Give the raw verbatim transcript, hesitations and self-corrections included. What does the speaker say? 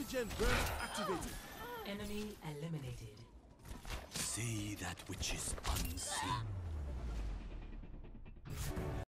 Regen burst activated. Enemy eliminated. See that which is unseen.